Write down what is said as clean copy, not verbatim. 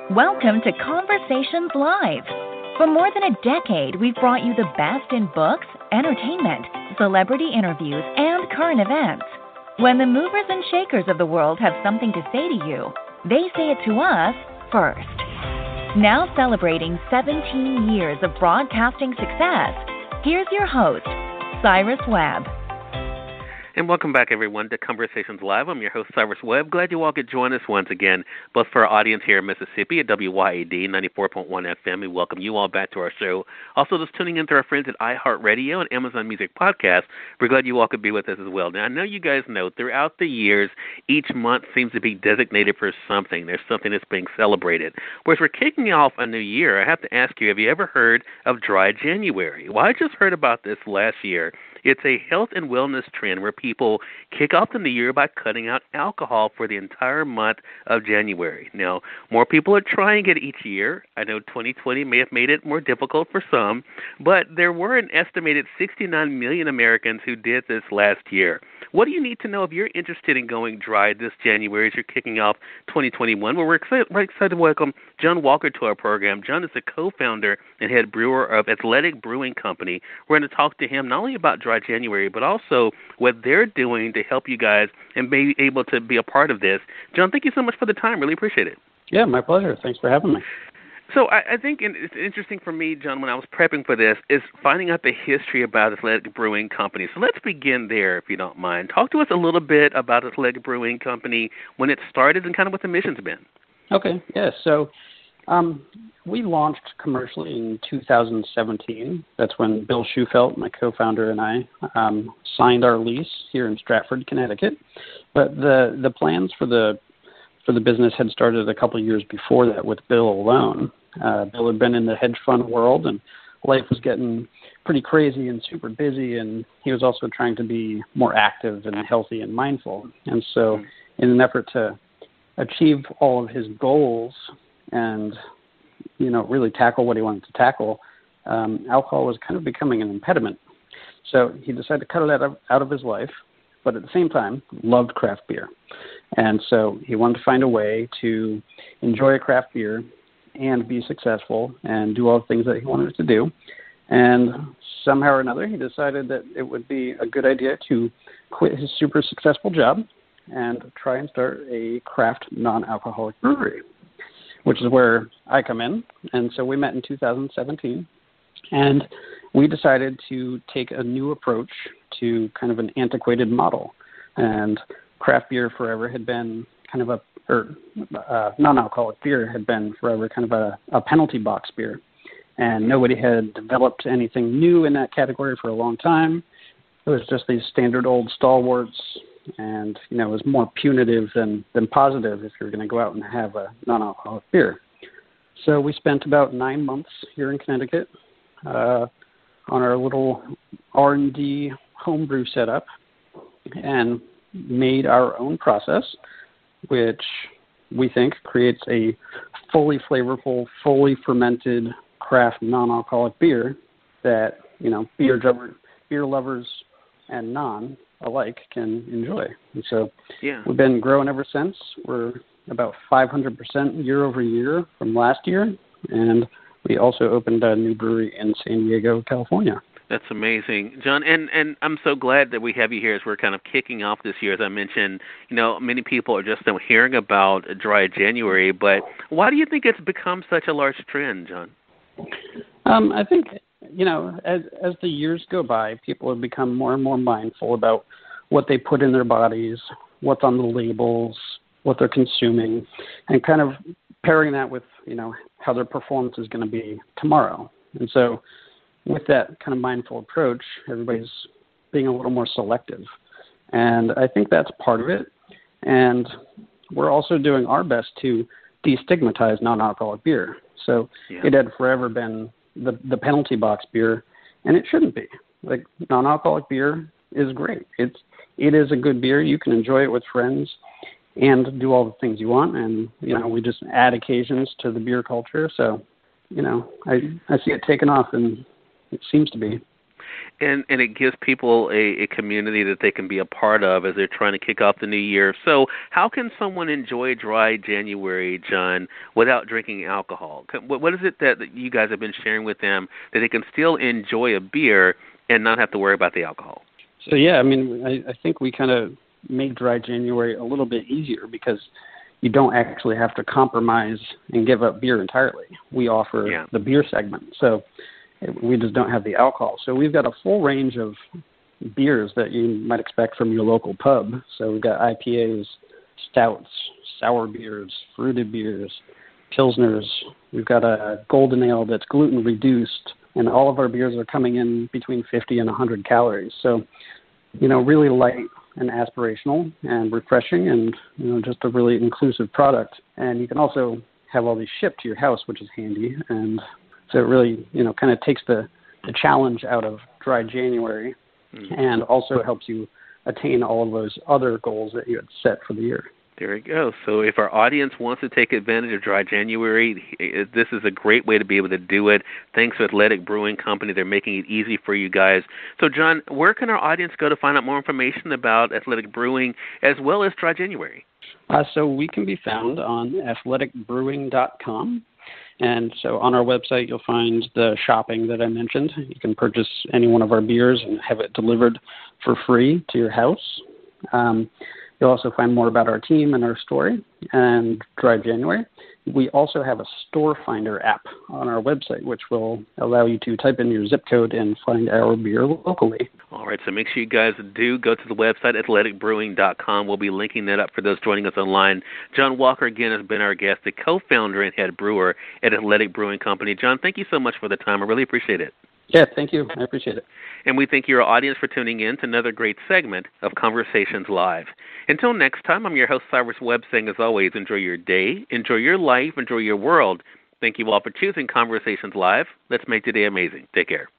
Welcome to Conversations Live. For more than a decade, we've brought you the best in books, entertainment, celebrity interviews, and current events. When the movers and shakers of the world have something to say to you, they say it to us first. Now celebrating 17 years of broadcasting success, here's your host, Cyrus Webb. And welcome back, everyone, to Conversations Live. I'm your host, Cyrus Webb. Glad you all could join us once again, both for our audience here in Mississippi at WYAD 94.1 FM. We welcome you all back to our show. Also, just tuning in to our friends at iHeartRadio and Amazon Music Podcast. We're glad you all could be with us as well. Now, I know you guys know throughout the years, each month seems to be designated for something. There's something that's being celebrated. Whereas we're kicking off a new year, I have to ask you, have you ever heard of Dry January? Well, I just heard about this last year. It's a health and wellness trend where people kick off the new year by cutting out alcohol for the entire month of January. Now, more people are trying it each year. I know 2020 may have made it more difficult for some, but there were an estimated 69 million Americans who did this last year. What do you need to know if you're interested in going dry this January as you're kicking off 2021? Well, we're excited to welcome John Walker to our program. John is the co-founder and head brewer of Athletic Brewing Company. We're going to talk to him not only about Dry January, but also what they're doing to help you guys and be able to be a part of this. John, thank you so much for the time. Really appreciate it. Yeah, my pleasure. Thanks for having me. So I think it's interesting for me, John, when I was prepping for this, is finding out the history about Athletic Brewing Company. So let's begin there, if you don't mind. Talk to us a little bit about Athletic Brewing Company, when it started, and kind of what the mission's been. Okay, yeah. So we launched commercially in 2017. That's when Bill Shufelt, my co-founder, and I signed our lease here in Stratford, Connecticut. But the plans for the business had started a couple of years before that with Bill alone. Bill had been in the hedge fund world, and life was getting pretty crazy and super busy, and he was also trying to be more active and healthy and mindful. And so in an effort to achieve all of his goals and, really tackle what he wanted to tackle, alcohol was kind of becoming an impediment. So he decided to cut it out of his life, but at the same time loved craft beer. And so he wanted to find a way to enjoy a craft beer and be successful and do all the things that he wanted to do. And somehow or another, he decided that it would be a good idea to quit his super successful job and try and start a craft non-alcoholic brewery, which is where I come in. And so we met in 2017, and we decided to take a new approach to kind of an antiquated model. And craft beer forever had been kind of non-alcoholic beer had been forever kind of a penalty box beer. And nobody had developed anything new in that category for a long time. It was just these standard old stalwarts, and, it was more punitive than positive if you're going to go out and have a non-alcoholic beer. So we spent about 9 months here in Connecticut on our little R&D homebrew setup and made our own process, which we think creates a fully flavorful, fully fermented craft non-alcoholic beer that, beer lovers and non alike can enjoy. And so We've been growing ever since. We're about 500% year over year from last year, and we also opened a new brewery in San Diego, California. That's amazing, John, and I'm so glad that we have you here as we're kind of kicking off this year. As I mentioned, many people are just now hearing about Dry January, but why do you think it's become such a large trend, John? I think, as the years go by, people have become more and more mindful about what they put in their bodies, what's on the labels, what they're consuming, and kind of pairing that with, how their performance is going to be tomorrow. And so with that kind of mindful approach, everybody's being a little more selective. And I think that's part of it. And we're also doing our best to destigmatize non-alcoholic beer. So It had forever been the penalty box beer, and it shouldn't be. Like, non-alcoholic beer is great. It is a good beer. You can enjoy it with friends and do all the things you want. And, we just add occasions to the beer culture. So, I see it taking off, and it seems to be. And it gives people a community that they can be a part of as they're trying to kick off the new year. So how can someone enjoy Dry January, John, without drinking alcohol? What is it that you guys have been sharing with them that they can still enjoy a beer and not have to worry about the alcohol? So, yeah, I mean, I think we kind of made Dry January a little bit easier because you don't actually have to compromise and give up beer entirely. We offer the beer segment. So we just don't have the alcohol. So we've got a full range of beers that you might expect from your local pub. So we've got IPAs, stouts, sour beers, fruited beers, pilsners. We've got a golden ale that's gluten reduced, and all of our beers are coming in between 50 and 100 calories. So, really light and aspirational and refreshing, and just a really inclusive product. And you can also have all these shipped to your house, which is handy. And so it really, kind of takes the challenge out of Dry January and also helps you attain all of those other goals that you had set for the year. There you go. So if our audience wants to take advantage of Dry January, this is a great way to be able to do it. Thanks to Athletic Brewing Company. They're making it easy for you guys. So, John, where can our audience go to find out more information about Athletic Brewing as well as Dry January? So we can be found on athleticbrewing.com. And so on our website, you'll find the shopping that I mentioned. You can purchase any one of our beers and have it delivered for free to your house. You'll also find more about our team and our story and Dry January. We also have a store finder app on our website, which will allow you to type in your zip code and find our beer locally. All right, so make sure you guys do go to the website, athleticbrewing.com. We'll be linking that up for those joining us online. John Walker, again, has been our guest, the co-founder and head brewer at Athletic Brewing Company. John, thank you so much for the time. I really appreciate it. Yeah, thank you. I appreciate it. And we thank your audience for tuning in to another great segment of Conversations Live. Until next time, I'm your host, Cyrus Webb, saying, as always, enjoy your day, enjoy your life, enjoy your world. Thank you all for choosing Conversations Live. Let's make today amazing. Take care.